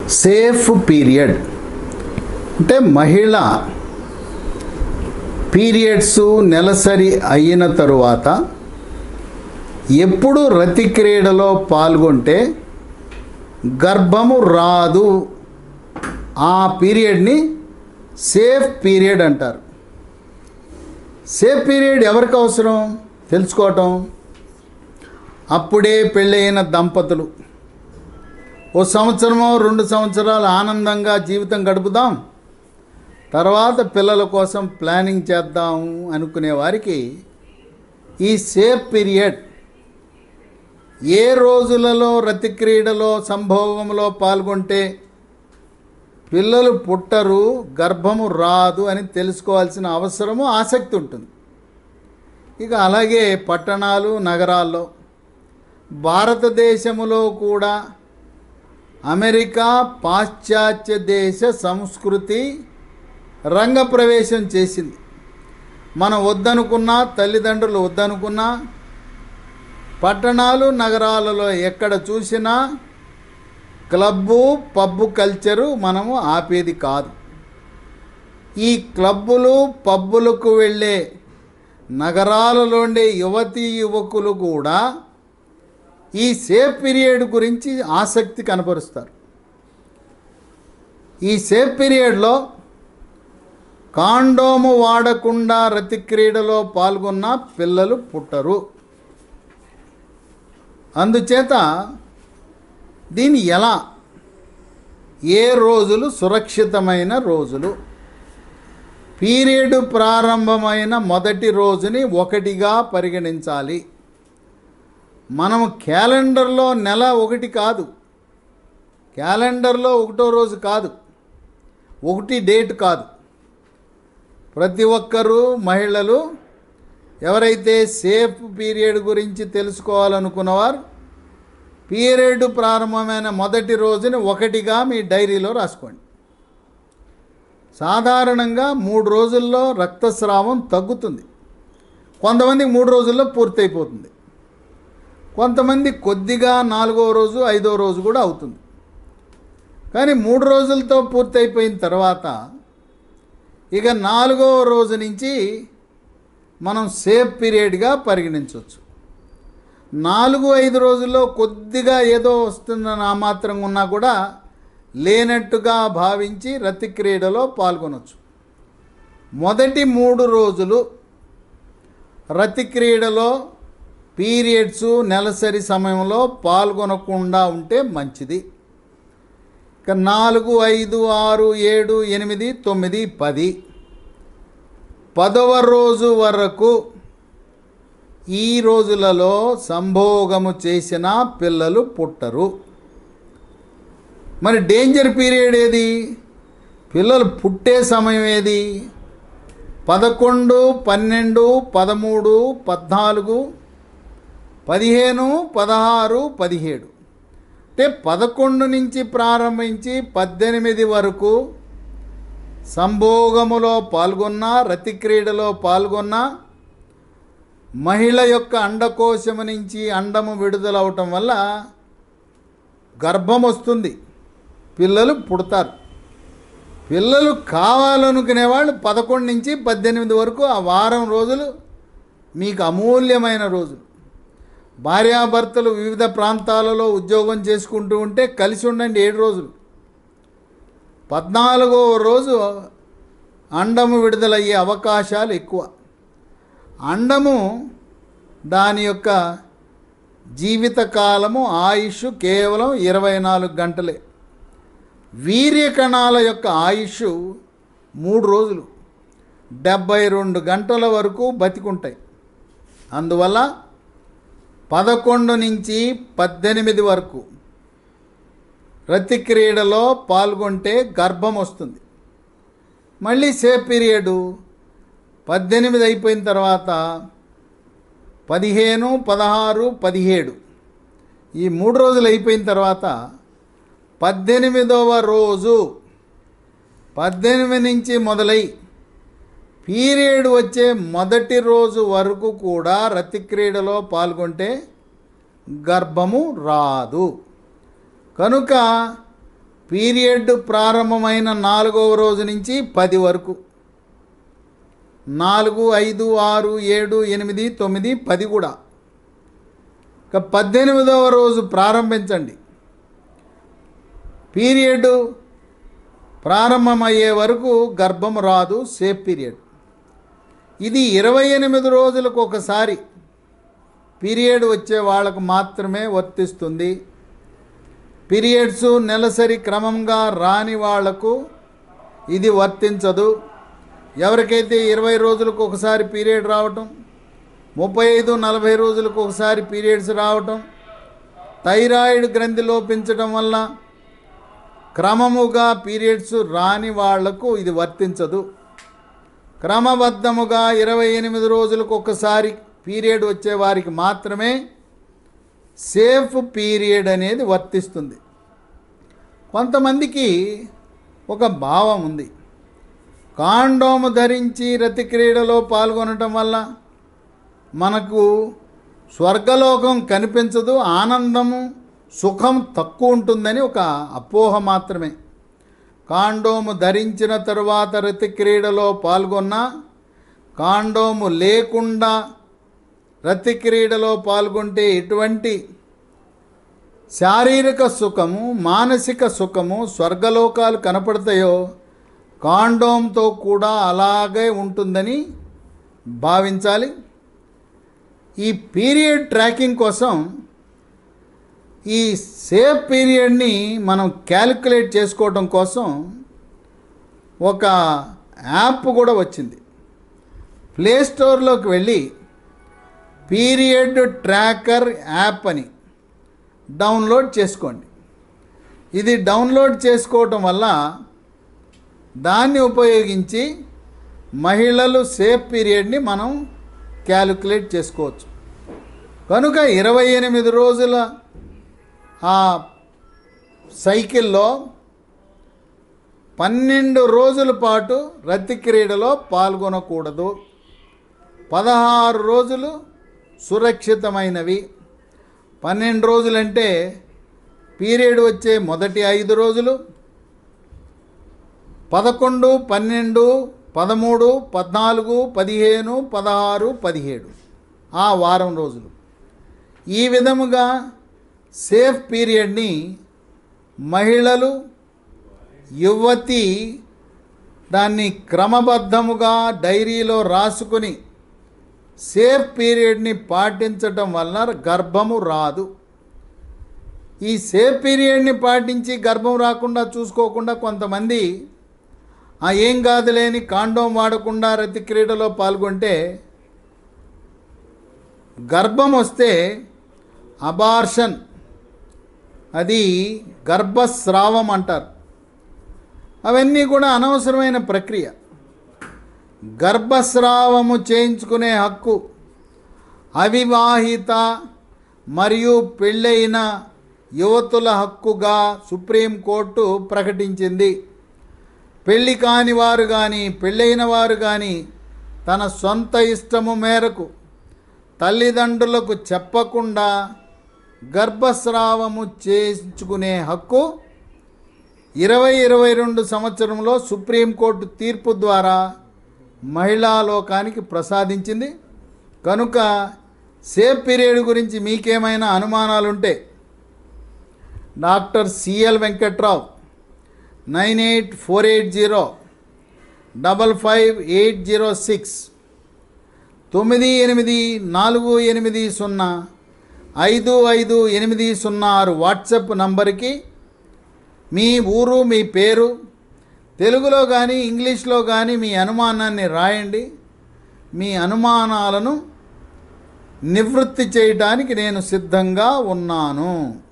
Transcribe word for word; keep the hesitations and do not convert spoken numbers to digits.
Safe period అంటే మహిళ periods నెలసరి అయిన తరువాత ఎప్పుడు రతి క్రీడలో పాల్గొంటే గర్భము రాదు, ఆ పీరియడ్ని సేఫ్ పీరియడ్ అంటారు. సేఫ్ పీరియడ్ ఎవరికి అవసరం తెలుసుకోవటం. అప్పుడే పెళ్ళైన దంపతులు ఓ సంవత్సరమో రెండు సంవత్సరాలు ఆనందంగా జీవితం గడుపుదాం, తర్వాత పిల్లల కోసం ప్లానింగ్ చేద్దాం అనుకునే వారికి ఈ సేఫ్ పీరియడ్ ఏ రోజులలో రతి క్రీడలో సంభోగంలో పాల్గొంటే పిల్లలు పుట్టరు, గర్భము రాదు అని తెలుసుకోవాల్సిన అవసరము ఆసక్తి ఉంటుంది. ఇక అలాగే పట్టణాలు నగరాల్లో, భారతదేశములో కూడా అమెరికా పాశ్చాత్య దేశ సంస్కృతి రంగప్రవేశం చేసింది. మనం వద్దనుకున్నా, తల్లిదండ్రులు వద్దనుకున్నా, పట్టణాలు నగరాలలో ఎక్కడ చూసినా క్లబ్బు పబ్బు కల్చరు మనము ఆపేది కాదు. ఈ క్లబ్బులు పబ్బులకు వెళ్ళే నగరాలలో ఉండే యువతీ యువకులు కూడా ఈ సేఫ్ పీరియడ్ గురించి ఆసక్తి కనపరుస్తారు. ఈ సేఫ్ పీరియడ్లో కాండోము వాడకుండా రతి క్రీడలో పాల్గొన్న పిల్లలు పుట్టరు. అందుచేత దీని ఎలా, ఏ రోజులు సురక్షితమైన రోజులు? పీరియడ్ ప్రారంభమైన మొదటి రోజుని ఒకటిగా పరిగణించాలి. మనము క్యాలెండర్లో నెల ఒకటి కాదు, క్యాలెండర్లో ఒకటో రోజు కాదు, ఒకటి డేట్ కాదు. ప్రతి ఒక్కరూ మహిళలు ఎవరైతే సేఫ్ పీరియడ్ గురించి తెలుసుకోవాలనుకున్నవారు పీరియడ్ ప్రారంభమైన మొదటి రోజుని ఒకటిగా మీ డైరీలో రాసుకోండి. సాధారణంగా మూడు రోజుల్లో రక్తస్రావం తగ్గుతుంది. కొంతమందికి మూడు రోజుల్లో పూర్తయిపోతుంది, కొంతమంది కొద్దిగా నాలుగో రోజు ఐదో రోజు కూడా అవుతుంది. కానీ మూడు రోజులతో పూర్తయిపోయిన తర్వాత ఇక నాలుగో రోజు నుంచి మనం సేఫ్ పీరియడ్గా పరిగణించవచ్చు. నాలుగు ఐదు రోజుల్లో కొద్దిగా ఏదో వస్తుందని ఆ మాత్రంగా ఉన్నా కూడా లేనట్టుగా భావించి రతి క్రీడలో పాల్గొనవచ్చు. మొదటి మూడు రోజులు రతి క్రీడలో పీరియడ్స్ నెలసరి సమయంలో పాల్గొనకుండా ఉంటే మంచిది. ఇక నాలుగు ఐదు ఆరు ఏడు ఎనిమిది తొమ్మిది పది పదవ రోజు వరకు ఈ రోజులలో సంభోగము చేసిన పిల్లలు పుట్టరు. మరి డేంజర్ పీరియడ్ ఏది? పిల్లలు పుట్టే సమయం ఏది? పదకొండు పన్నెండు పదమూడు పద్నాలుగు పదిహేను పదహారు పదిహేడు అంటే పదకొండు నుంచి ప్రారంభించి పద్దెనిమిది వరకు సంభోగములో పాల్గొన్న, రతి క్రీడలో పాల్గొన్న మహిళ యొక్క అండకోశము నుంచి అండము విడుదలవటం వల్ల గర్భం వస్తుంది, పిల్లలు పుడతారు. పిల్లలు కావాలనుకునే వాళ్ళు పదకొండు నుంచి పద్దెనిమిది వరకు ఆ వారం రోజులు మీకు అమూల్యమైన రోజులు. భార్యాభర్తలు వివిధ ప్రాంతాలలో ఉద్యోగం చేసుకుంటూ ఉంటే కలిసి ఉండండి ఏడు రోజులు. పద్నాలుగో రోజు అండము విడుదలయ్యే అవకాశాలు ఎక్కువ. అండము దాని యొక్క జీవితకాలము ఆయుష్ కేవలం ఇరవై నాలుగు గంటలే. వీర్యకణాల యొక్క ఆయుష్ మూడు రోజులు, డెబ్భై రెండు గంటల వరకు బతికుంటాయి. అందువల్ల పదకొండు నుంచి పద్దెనిమిది వరకు రతి క్రీడలో పాల్గొంటే గర్భం వస్తుంది. మళ్ళీ సేఫ్ పీరియడు పద్దెనిమిది అయిపోయిన తర్వాత పదిహేను పదహారు పదిహేడు ఈ మూడు రోజులు అయిపోయిన తర్వాత పద్దెనిమిదవ రోజు పద్దెనిమిది నుంచి మొదలై పీరియడ్ వచ్చే మొదటి రోజు వరకు కూడా రతి క్రీడలో పాల్గొంటే గర్భము రాదు. కనుక పీరియడ్ ప్రారంభమైన నాలుగవ రోజు నుంచి పది వరకు, నాలుగు ఐదు ఆరు ఏడు ఎనిమిది తొమ్మిది పది కూడా. ఇక పద్దెనిమిదవ రోజు ప్రారంభించండి. పీరియడ్ ప్రారంభమయ్యే వరకు గర్భం రాదు, సేఫ్ పీరియడ్. ఇది ఇరవై ఎనిమిది రోజులకు ఒకసారి పీరియడ్ వచ్చే వాళ్ళకు మాత్రమే వర్తిస్తుంది. పీరియడ్స్ నెలసరి క్రమంగా రాని వాళ్లకు ఇది వర్తించదు. ఎవరికైతే ఇరవై రోజులకు ఒకసారి పీరియడ్ రావటం, ముప్పై ఐదు నలభై రోజులకు ఒకసారి పీరియడ్స్ రావటం, థైరాయిడ్ గ్రంథి లోపించడం వల్ల క్రమముగా పీరియడ్స్ రాని వాళ్లకు ఇది వర్తించదు. క్రమబద్ధముగా ఇరవై ఎనిమిది రోజులకు ఒకసారి పీరియడ్ వచ్చే వారికి మాత్రమే సేఫ్ పీరియడ్ అనేది వర్తిస్తుంది. కొంతమందికి ఒక భావం ఉంది, కాండోము ధరించి రతి క్రీడలో పాల్గొనటం వల్ల మనకు స్వర్గలోకం కనిపించదు, ఆనందము సుఖం తక్కువ ఉంటుందని ఒక అపోహ మాత్రమే. కాండోము ధరించిన తరువాత రతి క్రీడలో పాల్గొన్న, కాండోము లేకుండా రతి క్రీడలో పాల్గొంటే ఎటువంటి శారీరక సుఖము మానసిక సుఖము స్వర్గలోకాలు కనపడతాయో కాండోమ్తో కూడా అలాగే ఉంటుందని భావించాలి. ఈ పీరియడ్ ట్రాకింగ్ కోసం ఈ సేఫ్ పీరియడ్ని మనం క్యాలిక్యులేట్ చేసుకోవడం కోసం ఒక యాప్ కూడా వచ్చింది. ప్లే స్టోర్లోకి వెళ్ళి పీరియడ్ ట్రాకర్ యాప్ అని డౌన్లోడ్ చేసుకోండి. ఇది డౌన్లోడ్ చేసుకోవటం వల్ల దాన్ని ఉపయోగించి మహిళలు సేఫ్ పీరియడ్ని మనం క్యాలిక్యులేట్ చేసుకోవచ్చు. కనుక ఇరవై ఎనిమిది రోజుల ఆ సైకిల్లో పన్నెండు రోజుల పాటు రతి క్రీడలో పాల్గొనకూడదు. పదహారు రోజులు సురక్షితమైనవి. పన్నెండు రోజులంటే పీరియడ్ వచ్చే మొదటి ఐదు రోజులు, పదకొండు పన్నెండు పదమూడు పద్నాలుగు పదిహేను పదహారు పదిహేడు ఆ వారం రోజులు. ఈ విధముగా సేఫ్ పీరియడ్ని మహిళలు యువతి దాన్ని క్రమబద్ధముగా డైరీలో రాసుకుని సేఫ్ పీరియడ్ని పాటించటం వల్ల గర్భము రాదు. ఈ సేఫ్ పీరియడ్ని పాటించి గర్భం రాకుండా చూసుకోకుండా కొంతమంది ఆ ఏం కాదులేని కాండోమ్ వాడకుండా రతి క్రీడలో పాల్గొంటే గర్భం వస్తే అబార్షన్, అది గర్భస్రావం అంటారు. అవన్నీ కూడా అనవసరమైన ప్రక్రియ. గర్భస్రావము చేయించుకునే హక్కు అవివాహిత మరియు పెళ్ళైన యువతుల హక్కుగా సుప్రీంకోర్టు ప్రకటించింది. పెళ్ళి కాని వారు కానీ పెళ్ళైన వారు కానీ తన సొంత ఇష్టము మేరకు తల్లిదండ్రులకు చెప్పకుండా గర్భస్రావము చేయించుకునే హక్కు ఇరవై ఇరవై రెండు సంవత్సరంలో సుప్రీంకోర్టు తీర్పు ద్వారా మహిళా లోకానికి ప్రసాదించింది. కనుక సేఫ్ పీరియడ్ గురించి మీకేమైనా అనుమానాలుంటే doctor CL Venkat Rao nine eight four eight zero double five eight zero six తొమ్మిది ఎనిమిది నాలుగు ఎనిమిది సున్నా ఐదు ఐదు ఎనిమిది సున్నా ఆరు వాట్సాప్ నంబర్కి మీ ఊరు మీ పేరు తెలుగులో కానీ ఇంగ్లీష్లో కానీ మీ అనుమానాన్ని రాయండి. మీ అనుమానాలను నివృత్తి చేయడానికి నేను సిద్ధంగా ఉన్నాను.